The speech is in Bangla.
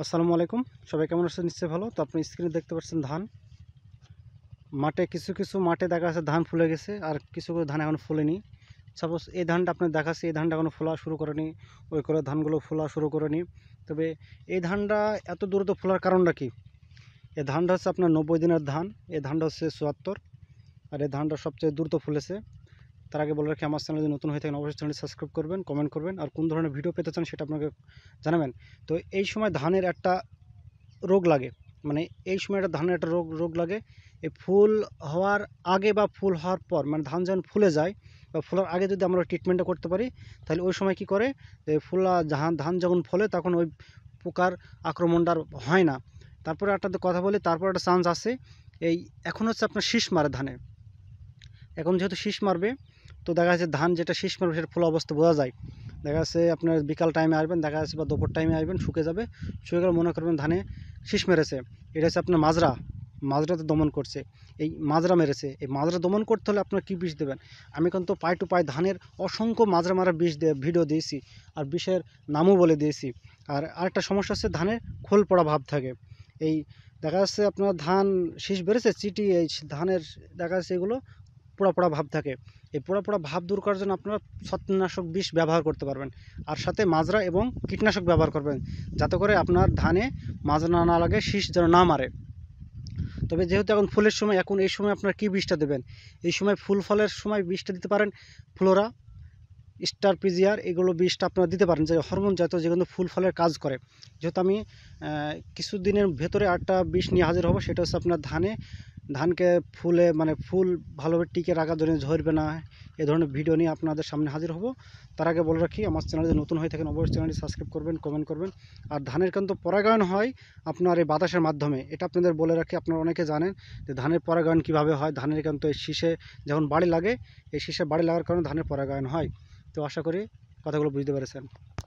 আসসালামু আলাইকুম। সবাই কেমন আছেন? নিশ্চয়ই ভালো। তো আপনি স্ক্রিনে দেখতে পাচ্ছেন ধান মাঠে, কিছু মাঠে দেখা যাচ্ছে ধান ফুলে গেছে, আর কিছু ধান এখন ফুলেনি। সাপোজ এই ধানটা আপনার দেখাচ্ছে, এই ধানটা এখনো ফোলা শুরু করেনি, ওই করে ধানগুলো ফোলা শুরু করেনি। তবে এই ধানটা এত দ্রুত ফোলার কারণটা কি? এই ধানটা হচ্ছে আপনার 90 দিনের ধান। এই ধানটা হচ্ছে 74, আর এই ধানটা সবচেয়ে দ্রুত ফুলেছে। তার আগে বলে রাখি, আমার চ্যানেল যদি নতুন হয়ে থাকেন অবশ্যই চ্যানেলটি সাবস্ক্রাইব করবেন, কমেন্ট করবেন, আর কোন ধরনের ভিডিও পেতে চান সেটা আপনাকে জানাবেন। তো এই সময় ধানের একটা রোগ লাগে, মানে এই সময় একটা ধানের একটা রোগ লাগে। এই ফুল হওয়ার আগে বা ফুল হওয়ার পর, মানে ধান যখন ফুলে যায় বা ফুলার আগে যদি আমরা ট্রিটমেন্টটা করতে পারি, তাহলে ওই সময় কি করে, যে ফুলা ধান যখন ফলে তখন ওই পোকার আক্রমণটা আর হয় না। তারপরে একটা কথা বলি, তারপর একটা চান্স আছে। এই এখন হচ্ছে আপনার শীষ মারে ধানে, এখন যেহেতু শীষ মারবে, তো দেখা যাচ্ছে ধান যেটা শীষ মারবে সেটা ফুল অবস্থা বোঝা যায়। দেখা যাচ্ছে আপনার বিকাল টাইমে আসবেন, দেখা যাচ্ছে বা দুপুর টাইমে আসবেন, শুকে যাবে, শুকে গেলে মনে করবেন ধানে শীষ মেরেছে। এটা হচ্ছে আপনার মাজরাতে দমন করছে। এই মাজরা মেরেছে, এই মাজরা দমন করতে হলে আপনার কী বিষ দেবেন? আমি কিন্তু পাই টু পাই ধানের অসংখ্য মাজরা মারা বিষ দিয়ে ভিডিও দিয়েছি, আর বিষের নামও বলে দিয়েছি। আর আরেকটা সমস্যা হচ্ছে ধানের খোল পড়া ভাব থাকে। এই দেখা যাচ্ছে আপনার ধান শীষ বেড়েছে চিটি, এই ধানের দেখা যাচ্ছে এগুলো পোড়া পোড়া ভাব থাকে। এই পোড়া পোড়া ভাব দূর করার জন্য আপনারা ছত্রাকনাশক বিষ ব্যবহার করতে পারবেন, আর সাথে মাজরা এবং কীটনাশক ব্যবহার করবেন, যাতে করে আপনার ধানে মাজরা না লাগে, শীষ যেন না মারে। তবে যেহেতু এখন ফুলের সময়, এখন এই সময় আপনার কী বিষটা দেবেন? এই সময় ফুল ফলের সময় বিষটা দিতে পারেন ফ্লোরা, স্টার পিজিআর, এগুলো বিষটা আপনারা দিতে পারেন, যে হরমোন জাতীয় যেগুলো ফুল ফলের কাজ করে। যেহেতু আমি কিছুদিনের ভেতরে আরেকটা বিষ নিয়ে হাজির হব, সেটা হচ্ছে আপনার ধানকে ফুলে, মানে ফুল ভালোভাবে টিকে রাখার জন্য ঝরবে না, এ ধরনের ভিডিও নিয়ে আপনাদের সামনে হাজির হব। তার আগে বলে রাখি, আমার চ্যানেলে নতুন হয়ে থাকেন অবশ্যই চ্যানেলটি সাবস্ক্রাইব করবেন, কমেন্ট করবেন। আর ধানের কিন্তু পরাগায়ন হয় আপনার এই বাতাসের মাধ্যমে, এটা আপনাদের বলে রাখি। আপনারা অনেকে জানেন যে ধানের পরাগায়ন কীভাবে হয়। ধানের কিন্তু এই শীষে যখন বাড়ি লাগে, এই শীষে বাড়ি লাগার কারণে ধানের পরাগায়ন হয়। তো আশা করি কথাগুলো বুঝতে পেরেছেন।